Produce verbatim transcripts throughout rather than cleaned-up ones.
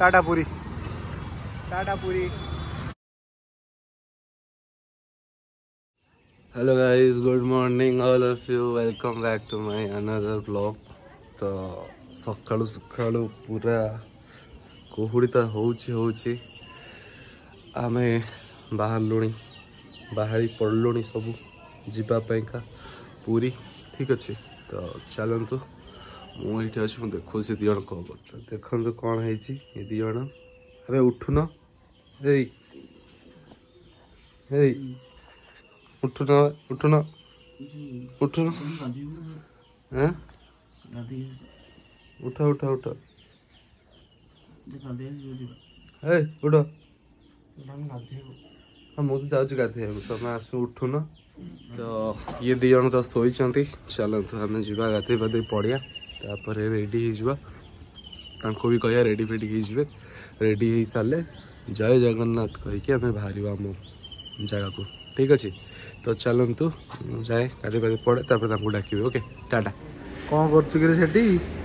Tata Puri tata Puri. Hello guys, good morning all of you, welcome back to my another blog. तो सकाळु सकाळु पूरा कुहुड़ी तो होउची होउची आमे बाहरलुणी बाहरी पड़लुणी सब जीवाई का पूरी। ठीक अच्छे तो चलतु मुझे अच्छी मुझे देखो सी दिज कौन कर देखु कौन है ये दिज अबे उठुन ए उठुन उठुन उठुन हाँ उठ उठ उठ ए उठ हाँ मुझे जाऊँ गाधे तुम आस उठुन। तो ये दी जन तो शोई चलतु आम जा गाधे पाधे पड़िया तापर रेडी हो भी कह रेडी फेडी हो रेडी हो सारे जय जगन्नाथ कहीकि आम बाहर आम जगह को। ठीक अच्छे तो चलतु जाए गाधे पाधे पड़े तापर डाक ओके टाटा। कौन कर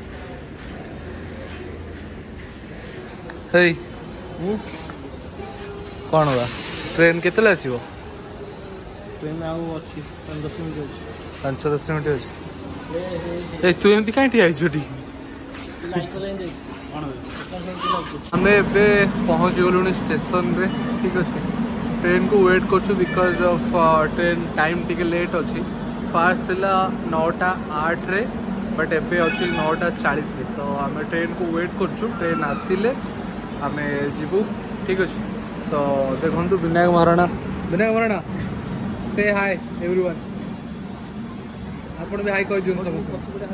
कौन हुआ ट्रेन केतले आसीबो? ट्रेन आउ अछि दस मिनिट अछि पाँच दस मिनिट अछि। ए तू एमती काई ठिया छोटी लाइक लाइन दे कोन हमें एबे पहुंच गलुनी स्टेशन रे। ठीक अछि ट्रेन को वेट करछु बिकॉज ऑफ ट्रेन टाइम टिके लेट अछि। फास्ट थिला नौटा आठ रे बट एबे अछि नौटा चालीस रे। तो हमें ट्रेन को वेट करछु ट्रेन आसिले हमें जीवु। ठीक अछि तो देखो विनायक महाराणा विनायक महाराणा से हाय एवरीवन आपण भी हाय कह दियो समस्त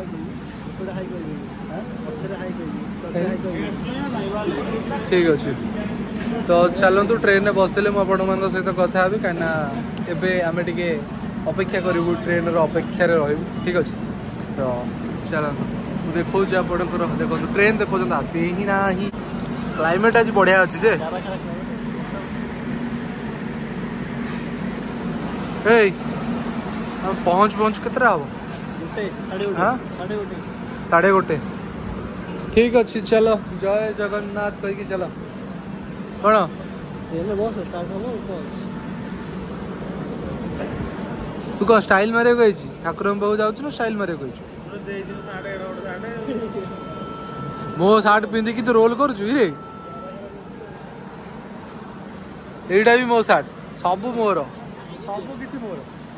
ठीक अच्छे। तो चलतु ट्रेन में बसले मुझे सहित कथा हेबी कहीं एबे आमे टिके अपेक्षा करूँ ट्रेन अपेक्षा रही। ठीक अच्छे तो चलतु देखो आपंकर देखो ट्रेन दे पर्यटन आसी ही ना ही क्लाइमेट आज बढ़िया अच्छे जे ए पहुँच पहुँच केतरा हम साढ़े गोटे। ठीक अच्छे चलो जय जगन्नाथ कहीकि चलो कौन तू कौन स्टाइल मारे कही ठाकुर पाक जाऊँ ना स्टाइल मारे कही मो सार्ट पिंधिकी तू रोल करुचु रे एटा भी मो सार्ट सबू मोर सबू किछि मोर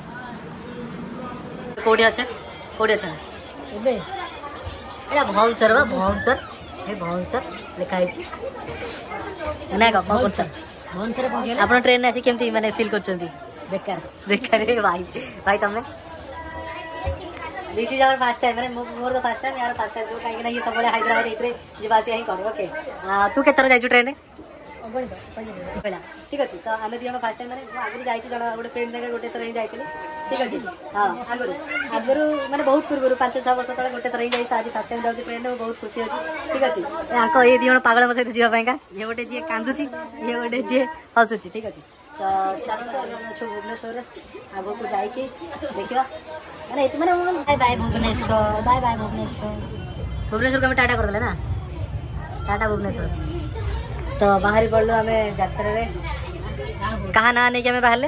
कोडी আছে कोडी আছে एबे एटा भौंसर बा भौंसर ए भौंसर लिखा है छी ना का कोन छ भौंसर पहुंचले आपण ट्रेन ने आसी केमती माने फील करचंती बेकार बेकार रे भाई भाई तुमने this is our first time माने मोर द फर्स्ट टाइम यार फर्स्ट टाइम तो काहे ना ये सब बड़े हैदराबाद इतरे जीवासी यही कर ओके तू केतर जाई छु ट्रेन ने पहला ठीक अच्छे तो आम दी फर्स्ट टाइम मैंने आगे जाइए जन गोटे फ्रेंड जगह गोटे थर ही जाइए। ठीक अच्छे हाँ आगुरी आगुरी मैंने बहुत पूर्व पांच छः वर्ष तक गोटे थर ही जाइए आज फर्स्ट टाइम जाऊँगी ट्रेन में बहुत खुशी अच्छी। ठीक अच्छे आंक ये दी पागल सहित जावाईका ये गोटे जी कांदुची ये गोटे जी हसुची। ठीक अच्छे तो चलते अच्छे भुवनेश्वर आग को जाइए देखा मैंने ये मैंने bye bye Bhubaneswar bye bye Bhubaneswar Bhubaneswar को हमें टाटा कर देले ना टाटा भुवनेश्वर। तो बाहरी पड़लो हमें यात्रा रे कहाँ ना नहीं कि हमें बाहर ले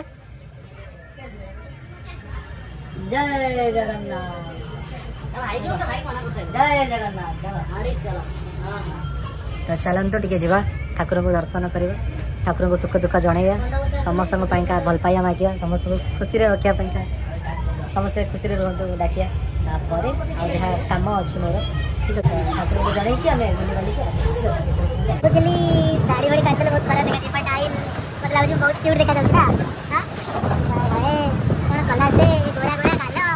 जय जगन्नाथ जय जगन्नाथ तो चलतु टिके जीवा ठाकुर को दर्शन करवा ठाकुर को सुख दुख जनइया समस्त भल पाइया मागिया समस्त खुशी रखा समस्ते खुशी रुहतु डाकिया तापर आ जहाँ कम अच्छी मोर। ठीक है ठाकुर को जन की आम बुझली दाढ़ी वाड़ी काटले बहुत खराब देखा बट आई मतलब लाଗୁଛି बहुत क्यूट देखा जाता हां अरे कौन कला से गोरा गोरा गालो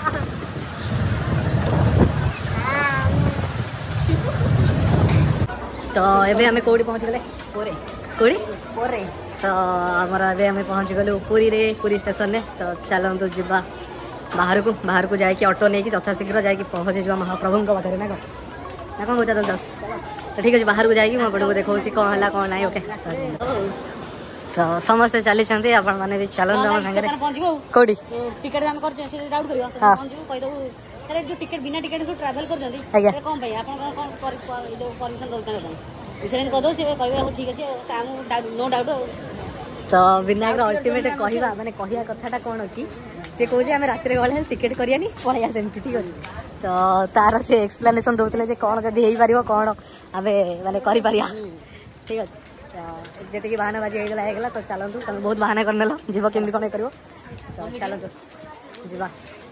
तो एबे हमें कोडी पहुंच गले पोरे कोडी पोरे तो हमरा एबे हमें पहुंच गले पुरी रे पुरी स्टेशन ने। तो चलंतु जिबा बाहर को बाहर को जाए कि ऑटो नहीं कि यथा शीघ्र जाए पहुँच जा महाप्रभु पाखे ना ना कौन कौन दस। तो ठीक अच्छे बाहर को जाएगी मुझे को देखा कौन है कौन ना ओके तो समस्ते चली आपण मैंने भी चलते आम सागर कौटी टिकट दाम कर डाउट करियो तो पहुंचू कहि दउ अरे जो टिकट बिना टिकट से ट्रैवल कर जंदी कोन भाई आपण कोन परमिशन रोज ना ବିଷୟରେ କରିଦେବୁ ସେ କହିବେ ହଉ ଠିକ୍ ଅଛି ଆଉ नो डाउट ଆଉ तो विनायक अल्टीमेट कहवा माने कहवा कथाटा कौन कि सी कहे आम रात गले टिकेट करानी पलैया सेमती ठीक अच्छे तो तार से एक्सप्लेनेसन दौले जे कौन जदि हो पार कौन आम माने कर ठीक अच्छे तो जी बाहाना बाजी होगा होगा तो चलतु तुम बहुत बाहाना करनेल जीव केमी कौन कर तो चलतु जीवा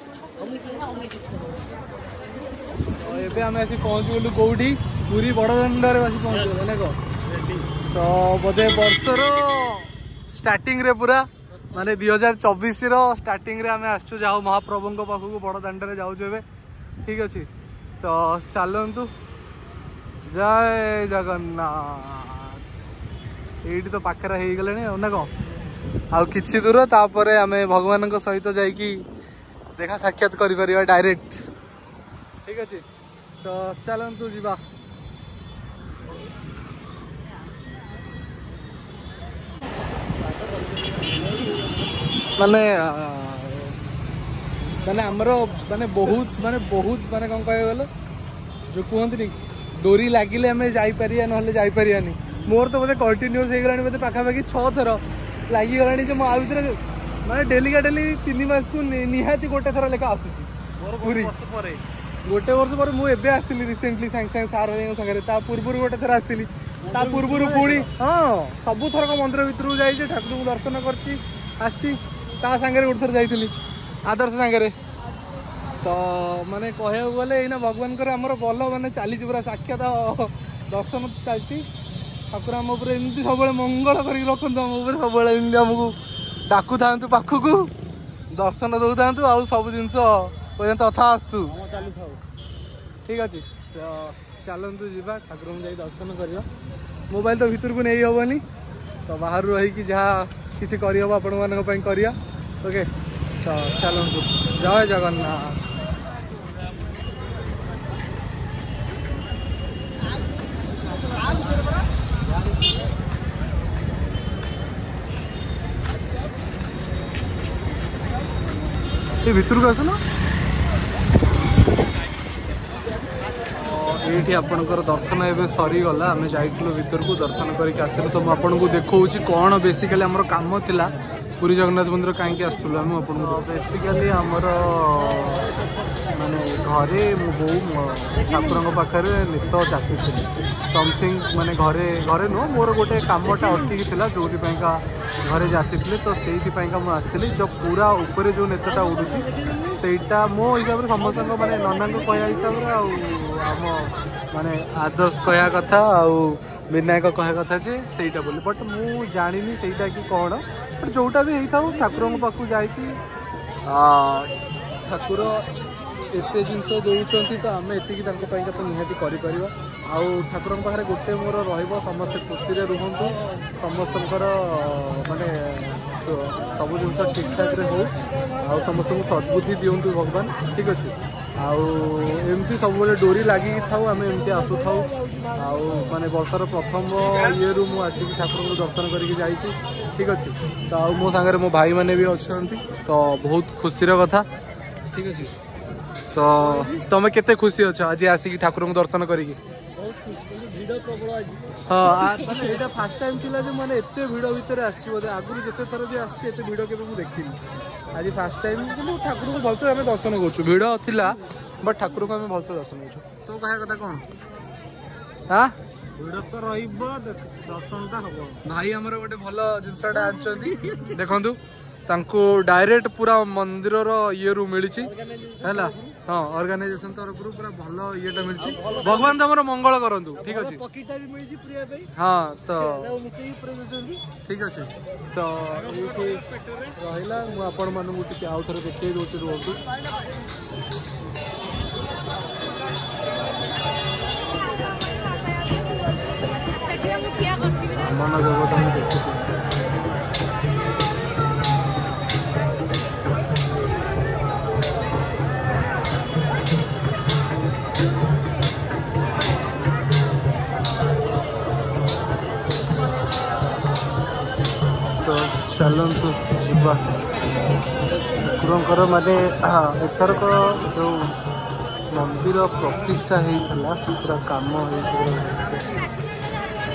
एबे आम आसी पहुँच गलु कौटी पूरी बड़दाण्डे आसी पहुँच गले ना कह तो बोधे वर्षर स्टार्टिंग रे पूरा माने दुई हजार चौबीस स्टार्टिंग रे आम आसचु जाओ महाप्रभु पाखक बड़दाण्डे जाऊँ ए ठीक अच्छे तो चलतु जय जगन्नाथ ये तो पाखे हो गले ना कौन आउ कि दूर तापर आम भगवान सहित जाकि देखा साक्षात कर डायरेक्ट ठीक अच्छे तो चलतु जीवा माने माने आमर माने बहुत माने बहुत माने कौन कह गल जो कहते डोरी लगिले आम जापर ना जापरानी मोर तो बोधे कंटिन्यूस हो गला बोधे पाखापाखि छः थर लगिगला जो आ भर माने डेली का डेली तीन मास को निहाती गोटे थर लेखा आसूसी पूरी गोटे वर्ष पर मुझे आसती रिसेंटली सांगे सांगे सार सागर ता पूर्व गोटे थर आसती ता पूर्व पुणी हाँ सबू थरक मंदिर भितर जाइए ठाकुर को दर्शन कर सांगे गोटे थर जाइली आदर्श सांगे तो माने कह गले ना भगवान आमर भल माने चली पूरा साक्षात दर्शन चलती ठाकुर आम उपर एमती सब मंगल कर रखु आम उपर सब आमको डाकू था पाखक दर्शन दौ था आ सब जिन पर्यंत अथा आस्तु ठीक अच्छे तो चलतु जी ठाकुर को दर्शन करवा मोबाइल तो भीतर को नहीं हेनी तो बाहर रही जहाँ किसी करहब आपण मानी करिया ओके तो चलतु जय जगन्नाथ ये भीतर को आसना ये आपणकर दर्शन ए सरीगला आम जाइलु भीतर को दर्शन करके आसलु तो मुझे देखा कौन बेसिकली आमर काम थिला पुरी जगन्नाथ मंदिर कहीं आसलु आम बेसिकली आमर माने घरे मो बो ठाकुर पाखे नित जाति समथिंग माने घरे घरे नुह मोर गोटे कमटा अटकी जो घरे जाति तो से मुझे जो पूरा ऊपर जो नेता उड़ूसी सेटा मो हिसाब से समस्त माने नना कह हिसाब से आम माने आदर्श कह कथा विनायक कह कथा जे सेटा बोली बट मु जानी सेटा कि कौन बट जोटा भी होता ठाकुर पाखु जाइए ठाकुर एत जिन दौरान तो आम एति तो निहाती कर ठाकुर पाखे गोटे मोर रमस्ते खुशी रुहतु समस्त माने सब जिन ठीक ठाक हो आ समस्त को सद्बुद्धि दिंतु भगवान ठीक अच्छे आमती सब डोरी लगी था आम एमती आसु था माने वर्षर प्रथम ये रु मुझे ठाकुर को दर्शन करके ठीक अच्छे तो मो सागर मो भाई मैंने भी अच्छा तो बहुत खुशी कथा ठीक अच्छे तो तुम केते खुशी अच्छा आज आसिक ठाकुर को दर्शन करी हाँ मैंने फास्ट टाइम थिला जे मैंने एते भिड़ भितर आसी बोधे आगुरी जिते थर भी आसी एते भिड़ केबे मु देखिनी आज फास्ट टाइम कि ठाकुर को भलसे आम दर्शन करूँ भिड़ थिला बट ठाकुर को आम भलसे दर्शन करूँ तो कह कथा कौन हाँ भिड़ तो दर्शन हम भाई आमर गोटे भल जिनसा आनछंती देखंतु तांको डायरेक्ट पूरा मंदिर ये रु मिली है हाँ ऑर्गेनाइजेशन तरफ पूरा भल ये मिली भगवान तुम मंगल करंतु ठीक अच्छे हाँ तो ठीक अच्छे तो ये रहा मुझे आपण मानक आउ थे देखिए दूसरी रुहतु मन देवता देखुଛୁ तो चलतु जीवा ठाकुर माने एथरक जो मंदिर प्रतिष्ठा होता पूरा काम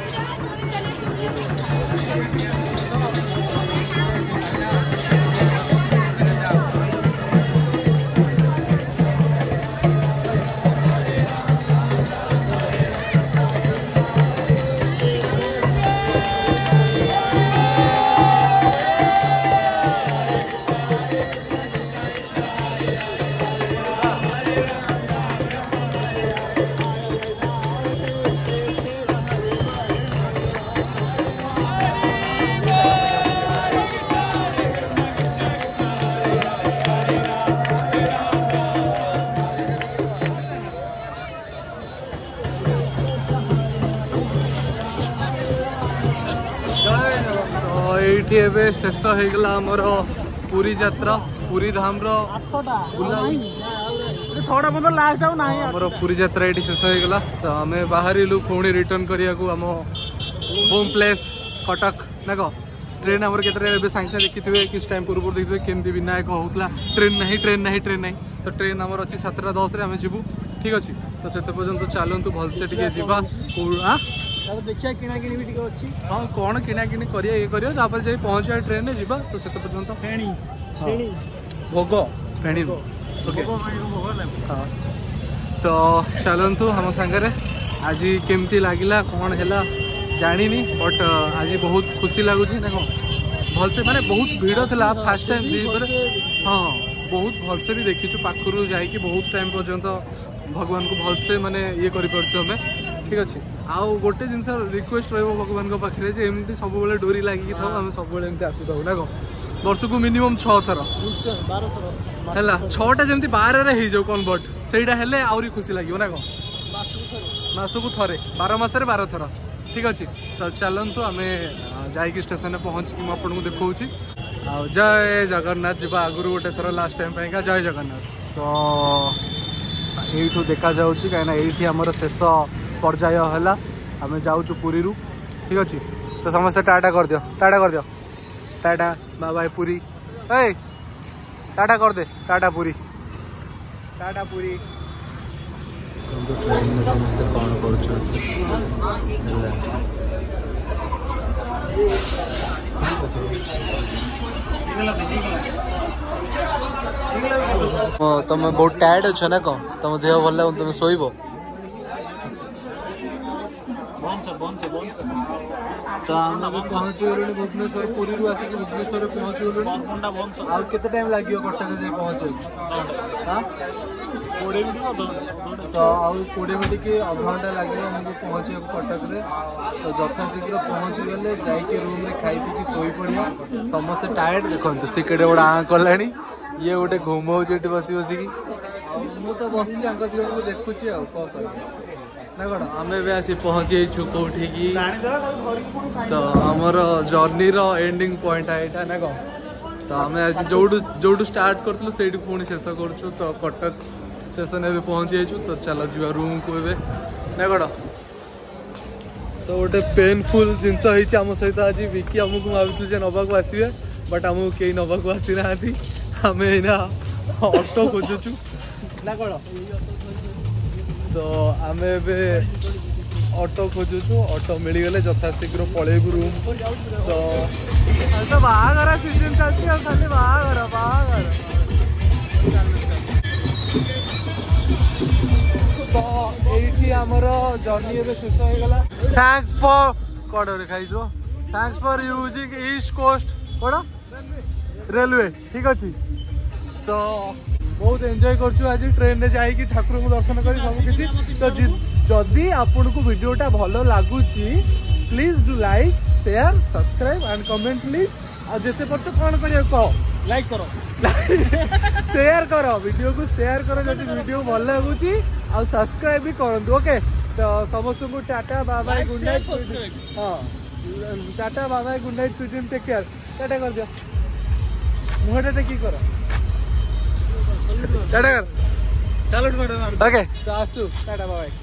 ये एबे शेष होगला आमर पुरी यात्रा पुरी धाम छटा बंद लास्ट आउ ना आमर पुरी यात्रा ये शेष होगला तो आम बाहर पुणी रिटर्न करने को आम होम प्लेस कटक ना कह ट्रेन आमर के सागे सागे देखिए किस टाइम पूर्व देखिए केमती विनायक होता ट्रेन ना ट्रेन ना ट्रेन ना तो ट्रेन आमर अच्छी सातटा दस आम जीवु ठीक अच्छे तो से पर्यटन चलतु भलसे टे जावा देखिए किना किणी भी अच्छी हाँ कौन किना किणी करिया ये करिया तापर जाई पहुंचा ट्रेन में जीवा तो से पर्यंत फेणी फेणी भोग फेणी ओके हाँ तो चलतु हम सांगे आज केमती लगिला कौन है जानी बट आज बहुत खुशी लगुच ना कौन भलसे माने बहुत भीड़ था फास्ट टाइम हाँ बहुत भलसे भी देखीचु पाखु जाकि बहुत टाइम पर्यंत भगवान को भलसे माने ये करें ठीक अच्छे आउ गोटे जिन रिक्वेस्ट रगवान पाखे एमती सब डोरी लगिक था आम सब आसू था ना कौन वर्ष को मिनिमम छः थर है छटा जमी बार हो कन्वर्ट से आहरी खुशी लगे ना कौन मसकू थे बार मसरे बार थर ठीक अच्छे तो चलतु आम जा स्टेशन पहुँच मुझे देखा जय जगन्नाथ जी आगुरी गोटे थर लास्ट टाइम पाइका जय जगन्नाथ तो यू देखा कहीं आमर शेष पर्याय है आम जाऊँ पुरी ठीक अच्छे तो समस्त टाटा कर दियो टाटा कर दियो टाटा बाय बाय पुरी ए टाटा कर दे tata Puri tata Puri train में समस्त कौन कर तुम बहुत टायर्ड अच्छे ना कौन तुम देह भल लगे तुम शोब तो आम पहुँची गलु भुवनेश्वर पुरी आसिक भुवनेश्वर पहुँची गलु आते टाइम लगे कटक जाए पहुँचे तो आउ कोड़े मिनट कि अध घंटा लगे आमको पहुँचे कटक रे तो यथाशीघ्र पहुँची गले जाकि रूम रे खाई पी शोई पड़िया समस्त टायर्ड देखो सी केटे गोटे आँ कला ये गोटे घुमाऊँ बस बसिकी मु तो बस को देखुची आ कौन ना कौन आम आसी पहुँची कौटी की तो आमर जर्नी एंडिंग पॉइंट यहाँ ना कौन तो आम आज जो जो स्टार्ट करूँ से पुणी शेष करूँ तो कटक स्टेशन ए पहुँची जाइए तो चल जा रूम को ए ना कौन तो गोटे पेनफुल जिनस आम सहित आज विकी आमको भावुँ नवाक आसवे बट आमको कई नवाक आसी ना आम एना ऑटो खोजुचु ना कौन तो आम ऑटो खोजुचु ऑटो मिलगले यथाशीघ्र पलैबू रूम तो तो बाहागर सीजन चलती खाली बाहागर बाहागर तो ये आमर जर्नी ए शेष हो गला थैंक्स फॉर कौन खाई thanks for using East Coast कौन रेलवे ठीक अच्छे तो बहुत एंजॉय करछु आज ट्रेन रे जाई ठाकुर को दर्शन करी सब किछि तो जदि आपन को वीडियोटा भलो लागुची please do like share subscribe and comment please आ जेते परतो कोन करियो कहो लाइक करो शेयर करो वीडियो को शेयर करो जदि वीडियो भलो लागुची आ सब्सक्राइब भी करंतु ओके तो समस्त को tata bye bye good night हां tata bye bye good night sweet take care tata कर दियो मुहटा टेकी करो टाटा कर चलो ओके तो आसू टाटा बाय।